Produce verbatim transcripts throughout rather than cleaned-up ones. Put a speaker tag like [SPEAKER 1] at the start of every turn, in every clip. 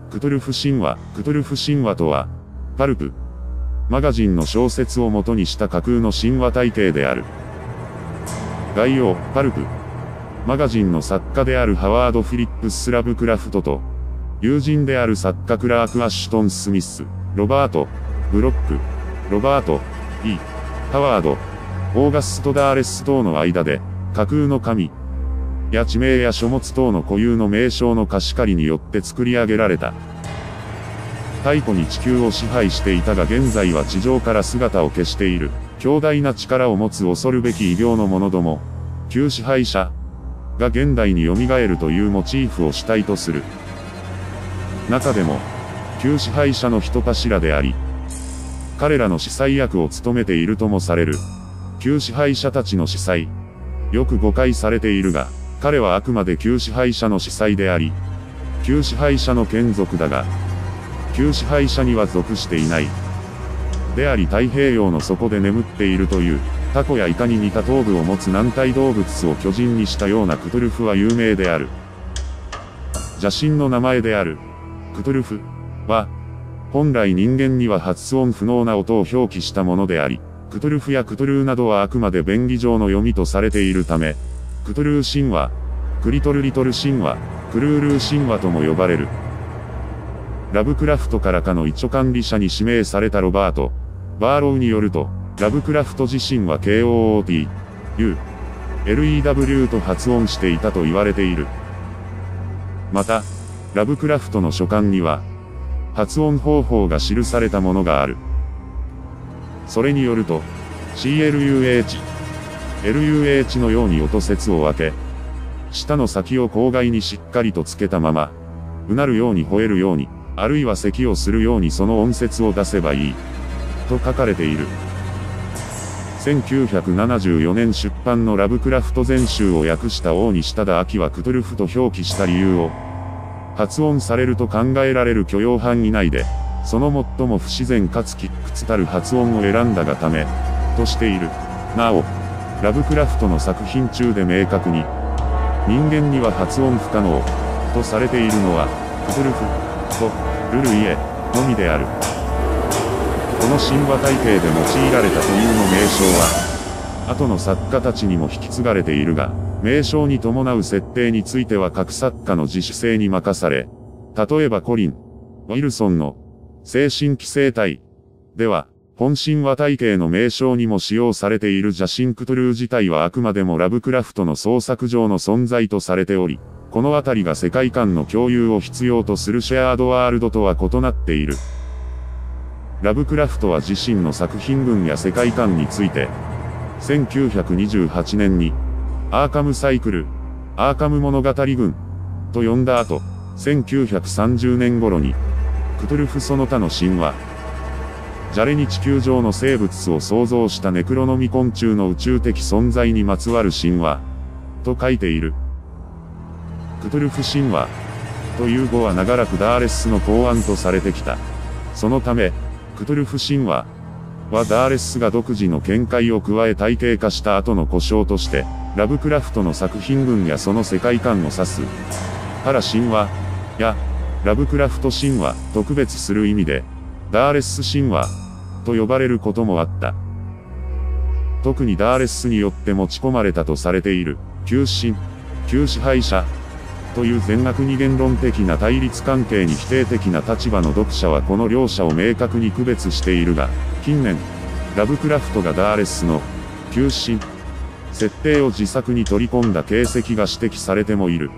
[SPEAKER 1] クトゥルフ神話。クトゥルフ神話とは、パルプ、マガジンの小説を元にした架空の神話体系である。概要、パルプ、マガジンの作家であるハワード・フィリップス・ラブクラフトと、友人である作家クラーク・アッシュトン・スミス、ロバート、ブロック、ロバート、E、ハワード、オーガスト・ダーレス等の間で、架空の神、や地名や書物等の固有の名称の貸し借りによって作り上げられた。太古に地球を支配していたが現在は地上から姿を消している、強大な力を持つ恐るべき異形の者ども、旧支配者が現代に蘇るというモチーフを主体とする。中でも、旧支配者の人頭であり、彼らの司祭役を務めているともされる、旧支配者たちの司祭、よく誤解されているが、彼はあくまで旧支配者の司祭であり、旧支配者の眷属だが、旧支配者には属していない。であり太平洋の底で眠っているという、タコやイカに似た頭部を持つ軟体動物を巨人にしたようなクトゥルフは有名である。邪神の名前である、クトゥルフは、本来人間には発音不能な音を表記したものであり、クトゥルフやクトゥルーなどはあくまで便宜上の読みとされているため、クトゥルー神話、クリトルリトル神話、クルールー神話とも呼ばれる。ラブクラフトからかの一応管理者に指名されたロバート・バーロウによると、ラブクラフト自身は ケーオーオーティー、ユー、エルイーダブリュー と発音していたと言われている。また、ラブクラフトの書簡には、発音方法が記されたものがある。それによると、シーエルユーエイチ、エルユーエイチ のように音節を分け、舌の先を口外にしっかりとつけたまま、うなるように吠えるように、あるいは咳をするようにその音節を出せばいい、と書かれている。せんきゅうひゃくななじゅうよねん出版のラブクラフト全集を訳した大西忠明はクトゥルフと表記した理由を、発音されると考えられる許容範囲内で、その最も不自然かつ窮屈たる発音を選んだがため、としている。なお、ラブクラフトの作品中で明確に、人間には発音不可能、とされているのは、クトゥルフ、と、ルルイエ、のみである。この神話体系で用いられた固有の名称は、後の作家たちにも引き継がれているが、名称に伴う設定については各作家の自主性に任され、例えばコリン・ウィルソンの精神寄生体では、本神話体系の名称にも使用されている邪神クトゥルー自体はあくまでもラブクラフトの創作上の存在とされており、このあたりが世界観の共有を必要とするシェアードワールドとは異なっている。ラブクラフトは自身の作品群や世界観について、せんきゅうひゃくにじゅうはちねんに、アーカムサイクル、アーカム物語群、と呼んだ後、せんきゅうひゃくさんじゅうねん頃に、クトゥルフその他の神話、ジャレに地球上の生物を創造したネクロノミ昆虫の宇宙的存在にまつわる神話、と書いている。クトゥルフ神話、という語は長らくダーレッスの考案とされてきた。そのため、クトゥルフ神話はダーレッスが独自の見解を加え体系化した後の呼称として、ラブクラフトの作品群やその世界観を指す。パラ神話やラブクラフト神話と区別する意味で、ダーレッス神話と呼ばれることもあった。特にダーレッスによって持ち込まれたとされている、旧神、旧支配者という善悪二元論的な対立関係に否定的な立場の読者はこの両者を明確に区別しているが、近年、ラブクラフトがダーレッスの旧神、設定を自作に取り込んだ形跡が指摘されてもいる。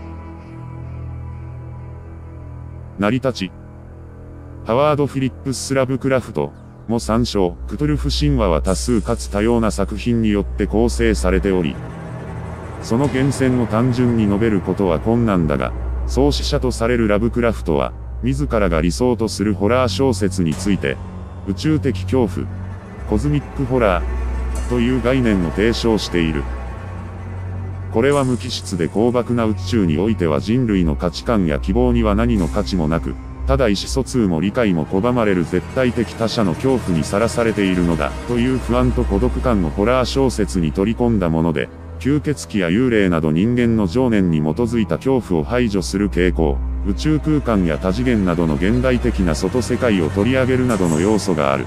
[SPEAKER 1] 成り立ち。ハワード・フィリップス・ラブクラフトも参照。クトゥルフ神話は多数かつ多様な作品によって構成されており、その源泉を単純に述べることは困難だが、創始者とされるラブクラフトは、自らが理想とするホラー小説について、宇宙的恐怖、コズミックホラー、という概念を提唱している。これは無機質で高漠な宇宙においては人類の価値観や希望には何の価値もなく、ただ意思疎通も理解も拒まれる絶対的他者の恐怖にさらされているのだ、という不安と孤独感をホラー小説に取り込んだもので、吸血鬼や幽霊など人間の情念に基づいた恐怖を排除する傾向、 宇宙空間や多次元などの現代的な外世界を取り上げるなどの要素がある。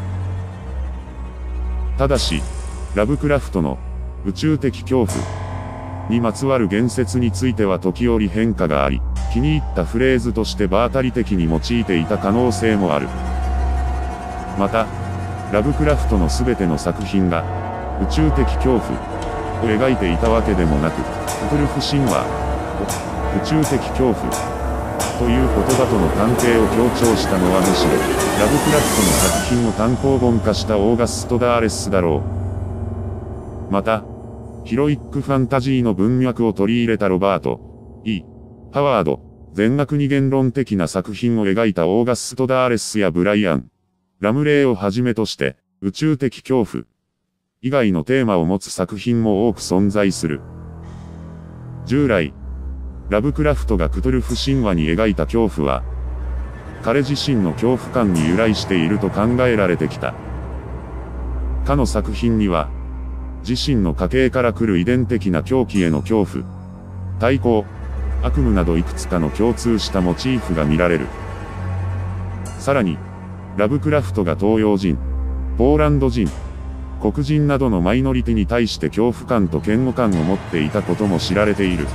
[SPEAKER 1] ただし、ラブクラフトの宇宙的恐怖にまつわる言説については時折変化があり、気に入ったフレーズとして場当たり的に用いていた可能性もある。また、ラブクラフトのすべての作品が宇宙的恐怖を描いていたわけでもなく、クトゥルフ神話を宇宙的恐怖という言葉との関係を強調したのはむしろ、ラブクラフトの作品を単行本化したオーガスト・ダーレスだろう。また、ヒロイックファンタジーの文脈を取り入れたロバート・E・ハワード、善悪二元論的な作品を描いたオーガスト・ダーレスやブライアン・ラムレーをはじめとして、宇宙的恐怖以外のテーマを持つ作品も多く存在する。従来、ラブクラフトがクトゥルフ神話に描いた恐怖は、彼自身の恐怖感に由来していると考えられてきた。かの作品には、自身の家系から来る遺伝的な狂気への恐怖、対抗、悪夢などいくつかの共通したモチーフが見られる。さらに、ラブクラフトが東洋人、ポーランド人、黒人などのマイノリティに対して恐怖感と嫌悪感を持っていたことも知られている。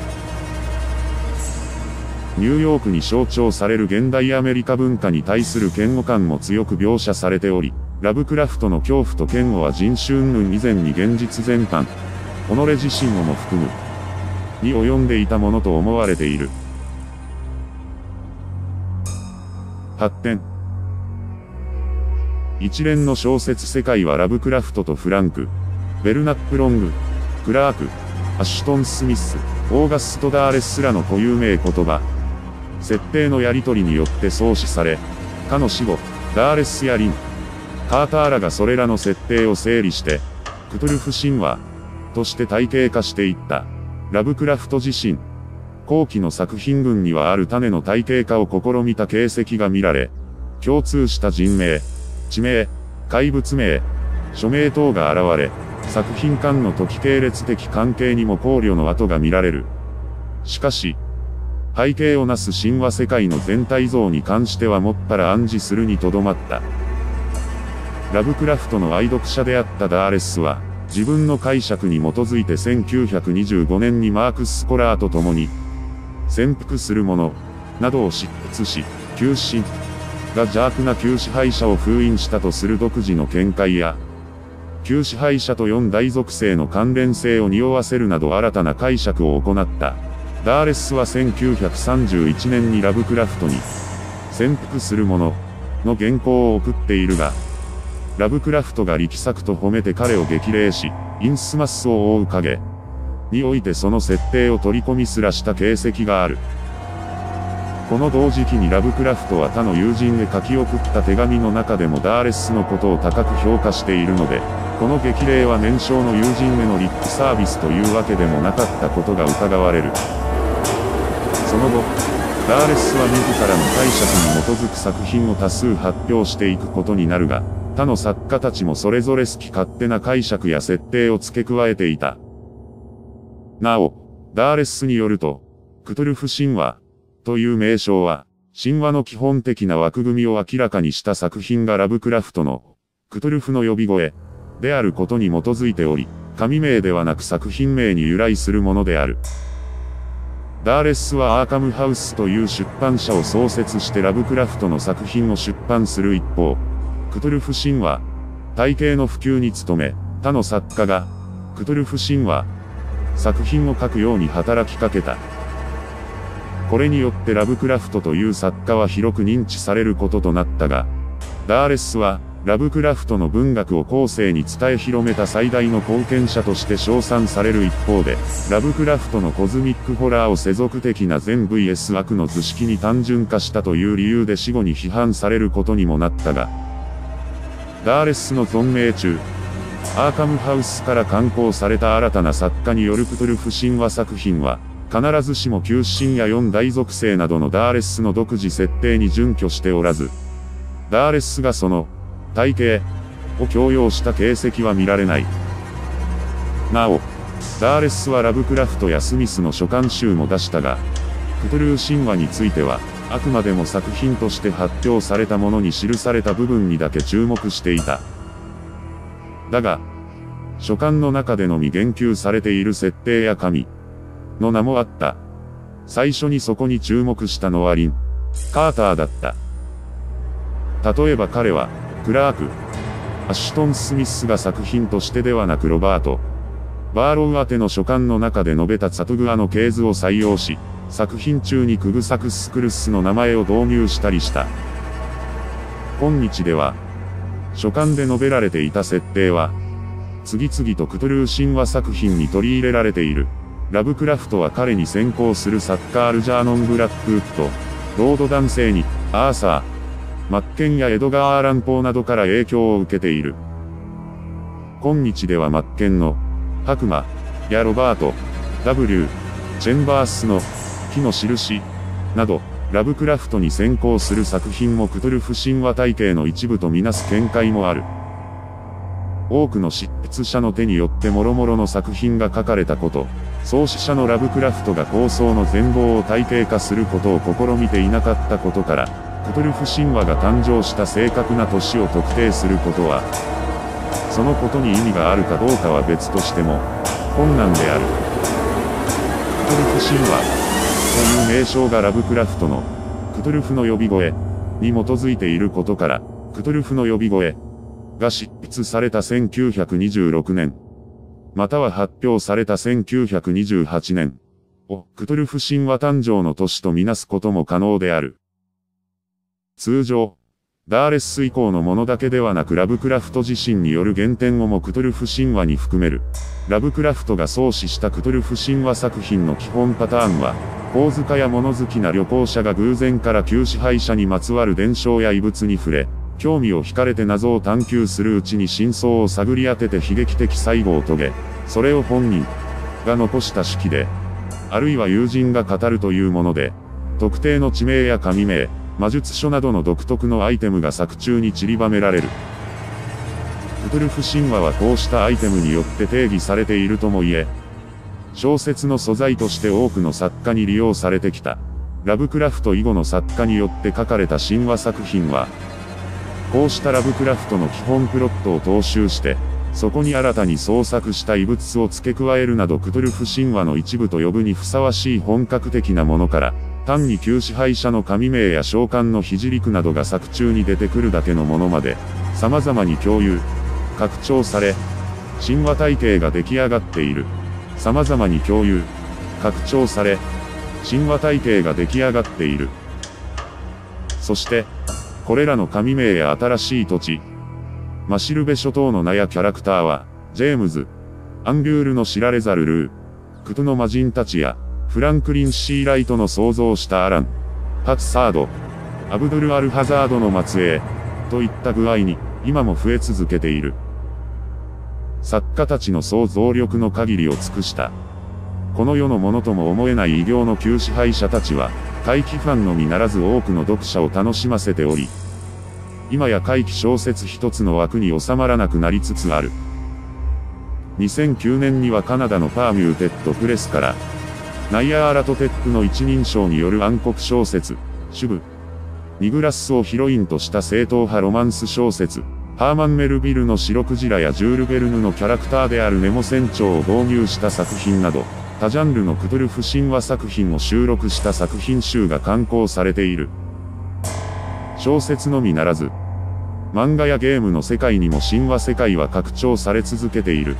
[SPEAKER 1] ニューヨークに象徴される現代アメリカ文化に対する嫌悪感も強く描写されており、ラブクラフトの恐怖と嫌悪は人種云々以前に現実全般、己自身をも含む、に及んでいたものと思われている。発展。一連の小説世界はラブクラフトとフランク、ベルナック・ロング、クラーク、アシュトン・スミス、オーガスト・ダーレスらの固有名言葉、設定のやり取りによって創始され、かの死後、ダーレスやリン、カーターらがそれらの設定を整理して、クトゥルフ神話として体系化していった。ラブクラフト自身、後期の作品群にはある種の体系化を試みた形跡が見られ、共通した人名、地名、怪物名、署名等が現れ、作品間の時系列的関係にも考慮の跡が見られる。しかし、背景をなす神話世界の全体像に関してはもっぱら暗示するにとどまった。ラブクラフトの愛読者であったダーレスは、自分の解釈に基づいてせんきゅうひゃくにじゅうごねんにマークス・スコラーと共に、潜伏するもの、などを執筆し、旧神が邪悪な旧支配者を封印したとする独自の見解や、旧支配者と四大属性の関連性を匂わせるなど新たな解釈を行った。ダーレスはせんきゅうひゃくさんじゅういちねんにラブクラフトに、潜伏するものの原稿を送っているが、ラブクラフトが力作と褒めて彼を激励し、インスマスを覆う影においてその設定を取り込みすらした形跡がある。この同時期にラブクラフトは他の友人へ書き送った手紙の中でもダーレスのことを高く評価しているので、この激励は年少の友人へのリップサービスというわけでもなかったことが伺われる。その後、ダーレスは自らの解釈に基づく作品を多数発表していくことになるが、他の作家たちもそれぞれ好き勝手な解釈や設定を付け加えていた。なお、ダーレスによると、クトゥルフ神話という名称は、神話の基本的な枠組みを明らかにした作品がラブクラフトのクトゥルフの呼び声であることに基づいており、神名ではなく作品名に由来するものである。ダーレスはアーカムハウスという出版社を創設してラブクラフトの作品を出版する一方、クトゥルフ神話、体系の普及に努め、他の作家が、クトゥルフ神話、作品を書くように働きかけた。これによってラブクラフトという作家は広く認知されることとなったが、ダーレスは、ラブクラフトの文学を後世に伝え広めた最大の貢献者として称賛される一方で、ラブクラフトのコズミックホラーを世俗的な善 ブイエス 悪の図式に単純化したという理由で死後に批判されることにもなったが、ダーレスの存命中、アーカムハウスから刊行された新たな作家によるクトゥルフ神話作品は、必ずしも旧神や四大属性などのダーレスの独自設定に準拠しておらず、ダーレスがその、体系を強要した形跡は見られない。なお、ダーレスはラブクラフトやスミスの書簡集も出したが、 クトゥルー神話については、あくまでも作品として発表されたものに記された部分にだけ注目していた。だが、書簡の中でのみ言及されている設定や神の名もあった。最初にそこに注目したのはリン・カーターだった。例えば彼は、クラーク・アシュトン・スミスが作品としてではなくロバート・バーロウ宛ての書簡の中で述べたツァトゥグアの系図を採用し、作品中にクグサクスクルスの名前を導入したりした。今日では、書簡で述べられていた設定は、次々とクトゥルー神話作品に取り入れられている。ラブクラフトは彼に先行するサッカー・ルジャーノン・ブラックウッド、ロード男性に、アーサー、マッケンやエドガー・アラン・ポーなどから影響を受けている。今日ではマッケンの、白馬、やロバート、ダブリュー、チェンバースの、木の印、など、ラブクラフトに先行する作品もクトゥルフ神話体系の一部とみなす見解もある。多くの執筆者の手によって諸々の作品が書かれたこと、創始者のラブクラフトが構想の全貌を体系化することを試みていなかったことから、クトゥルフ神話が誕生した正確な年を特定することは、そのことに意味があるかどうかは別としても、困難である。クトゥルフ神話という名称がラブクラフトの、クトゥルフの呼び声に基づいていることから、クトゥルフの呼び声が執筆されたせんきゅうひゃくにじゅうろくねん、または発表されたせんきゅうひゃくにじゅうはちねんをクトゥルフ神話誕生の年とみなすことも可能である。通常、ダーレス以降のものだけではなくラブクラフト自身による原点をもクトゥルフ神話に含める。ラブクラフトが創始したクトゥルフ神話作品の基本パターンは、宝塚や物好きな旅行者が偶然から旧支配者にまつわる伝承や遺物に触れ、興味を惹かれて謎を探求するうちに真相を探り当てて悲劇的最後を遂げ、それを本人が残した手記で、あるいは友人が語るというもので、特定の地名や神名、魔術書などの独特のアイテムが作中に散りばめられる。クトゥルフ神話はこうしたアイテムによって定義されているとも言え、小説の素材として多くの作家に利用されてきた。ラブクラフト以後の作家によって書かれた神話作品は、こうしたラブクラフトの基本プロットを踏襲して、そこに新たに創作した遺物を付け加えるなどクトゥルフ神話の一部と呼ぶにふさわしい本格的なものから、単に旧支配者の神名や召喚の肘陸などが作中に出てくるだけのものまで、様々に共有、拡張され、神話体系が出来上がっている。様々に共有、拡張され、神話体系が出来上がっている。そして、これらの神名や新しい土地、マシルベ諸島の名やキャラクターは、ジェームズ、アンギュールの知られざるルー、クトゥの魔人たちや、フランクリン・シーライトの創造したアラン、ハツサード、アブドゥル・アル・ハザードの末裔、といった具合に、今も増え続けている。作家たちの想像力の限りを尽くした。この世のものとも思えない異形の旧支配者たちは、怪奇ファンのみならず多くの読者を楽しませており、今や怪奇小説一つの枠に収まらなくなりつつある。にせんきゅうねんにはカナダのパーミューテッドプレスから、ナイアーラトテップの一人称による暗黒小説、シュブ、ニグラスをヒロインとした正統派ロマンス小説、ハーマン・メルビルの白クジラやジュール・ベルヌのキャラクターであるネモ船長を導入した作品など、多ジャンルのクトゥルフ神話作品を収録した作品集が刊行されている。小説のみならず、漫画やゲームの世界にも神話世界は拡張され続けている。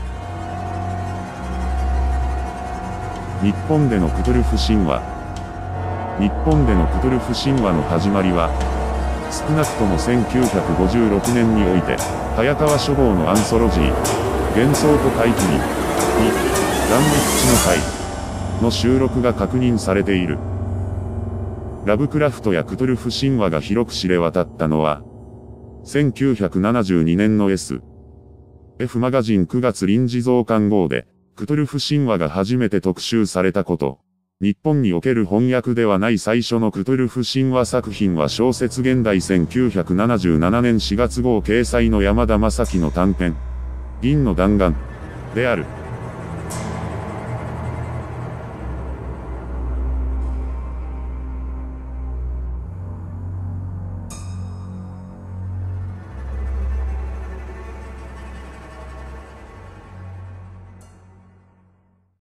[SPEAKER 1] 日本でのクトゥルフ神話。日本でのクトゥルフ神話の始まりは、少なくともせんきゅうひゃくごじゅうろくねんにおいて、早川書房のアンソロジー、幻想と怪奇に、に、断滅地の会の収録が確認されている。ラブクラフトやクトゥルフ神話が広く知れ渡ったのは、せんきゅうひゃくななじゅうにねんの エスエフ マガジンくがつ臨時増刊号で、クトゥルフ神話が初めて特集されたこと。日本における翻訳ではない最初のクトゥルフ神話作品は小説現代せんきゅうひゃくななじゅうななねんしがつ号掲載の山田正樹の短編、銀の弾丸である。